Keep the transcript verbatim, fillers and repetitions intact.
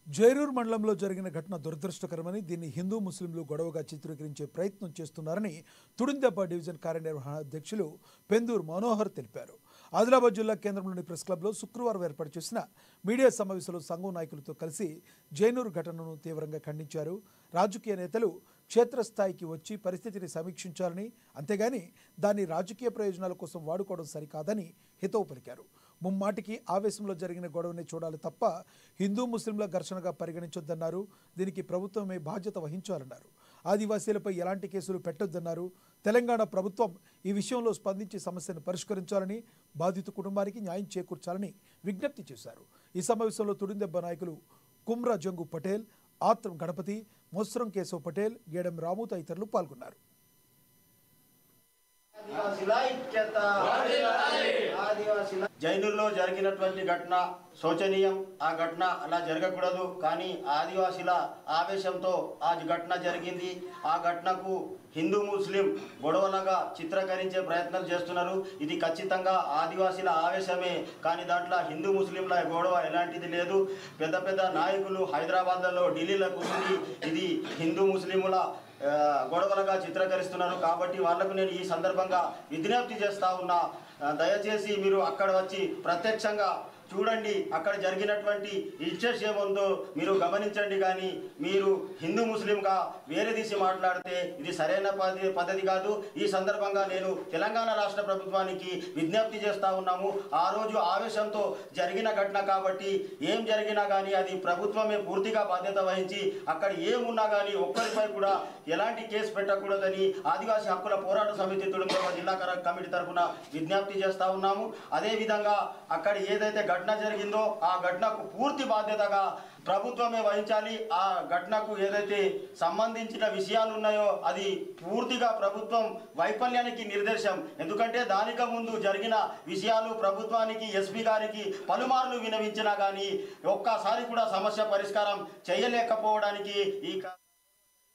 జైరూర్ మండలంలో జరిగిన ఘటన దురదృష్టకరమని దీన్ని హిందూ ముస్లింలు గొడవగా చిత్రీకరించే ప్రయత్నం చేస్తున్నారని తుడిందెబ్బ డివిజన్ కార్యనిర్వహణ అధ్యక్షులు పెందూరు మనోహర్ తెలిపారు. ఆదిలాబాద్ జిల్లా కేంద్రంలోని ప్రెస్ క్లబ్లో శుక్రవారం ఏర్పాటు చేసిన మీడియా సమావేశంలో సంఘం నాయకులతో కలిసి జైనూర్ ఘటనను తీవ్రంగా ఖండించారు. రాజకీయ నేతలు క్షేత్రస్థాయికి వచ్చి పరిస్థితిని సమీక్షించాలని, అంతేగాని దాన్ని రాజకీయ ప్రయోజనాల కోసం వాడుకోవడం సరికాదని హితవు పలికారు. ముమ్మాటికి ఆవేశంలో జరిగిన గొడవని చూడాలి తప్ప హిందూ ముస్లింల ఘర్షణగా పరిగణించొద్దన్నారు. దీనికి ప్రభుత్వమే బాధ్యత వహించాలన్నారు. ఆదివాసీలపై ఎలాంటి కేసులు పెట్టొద్దన్నారు. తెలంగాణ ప్రభుత్వం ఈ విషయంలో స్పందించి సమస్యను పరిష్కరించాలని, బాధిత కుటుంబానికి న్యాయం చేకూర్చాలని విజ్ఞప్తి చేశారు. ఈ సమావేశంలో తుడిందెబ్బ నాయకులు కుమ్రా జంగు పటేల్, ఆత్రం గణపతి, మొస్రం కేశవ్ పటేల్, గేడెం రాము తదితరులు పాల్గొన్నారు. జైనూర్లో జరిగినటువంటి ఘటన శోచనీయం. ఆ ఘటన అలా జరగకూడదు. కానీ ఆదివాసీల ఆవేశంతో ఆ ఘటన జరిగింది. ఆ ఘటనకు హిందూ ముస్లిం గొడవలుగా చిత్రీకరించే ప్రయత్నాలు చేస్తున్నారు. ఇది ఖచ్చితంగా ఆదివాసీల ఆవేశమే, కానీ దాంట్లో హిందూ ముస్లింల గొడవ ఎలాంటిది లేదు. పెద్ద పెద్ద నాయకులు హైదరాబాద్లో, ఢిల్లీలో కూర్చుని ఇది హిందూ ముస్లింల గొడవలుగా చిత్రీకరిస్తున్నారు. కాబట్టి వాళ్లకు నేను ఈ సందర్భంగా విజ్ఞప్తి చేస్తా ఉన్నా, దయచేసి మీరు అక్కడ వచ్చి ప్రత్యక్షంగా చూడండి, అక్కడ జరిగినటువంటి ఇష్యూస్ ఏముందో మీరు గమనించండి. కానీ మీరు హిందూ ముస్లింగా వేరే తీసి మాట్లాడితే ఇది సరైన పద్ధతి కాదు. ఈ సందర్భంగా నేను తెలంగాణ రాష్ట్ర ప్రభుత్వానికి విజ్ఞప్తి చేస్తూ ఉన్నాము. ఆ రోజు ఆవేశంతో జరిగిన ఘటన కాబట్టి ఏం జరిగినా కానీ అది ప్రభుత్వమే పూర్తిగా బాధ్యత వహించి అక్కడ ఏమున్నా కానీ ఒక్కరిపై కూడా ఎలాంటి కేసు పెట్టకూడదని ఆదివాసీ హక్కుల పోరాట సమితి తుడిందెబ్బ జిల్లా కమిటీ తరఫున విజ్ఞప్తి చేస్తూ ఉన్నాము. అదేవిధంగా అక్కడ ఏదైతే ఘటన జరిగిందో ఆ ఘటనకు పూర్తి బాధ్యతగా ప్రభుత్వమే వహించాలి. ఆ ఘటనకు ఏదైతే సంబంధించిన విషయాలు ఉన్నాయో అది పూర్తిగా ప్రభుత్వం వైఫల్యానికి నిర్దేశం. ఎందుకంటే దానికి ముందు జరిగిన విషయాలు ప్రభుత్వానికి, ఎస్పీ గారికి పలుమార్లు వినవించినా కానీ ఒక్కసారి కూడా సమస్య పరిష్కారం చేయలేకపోవడానికి ఈ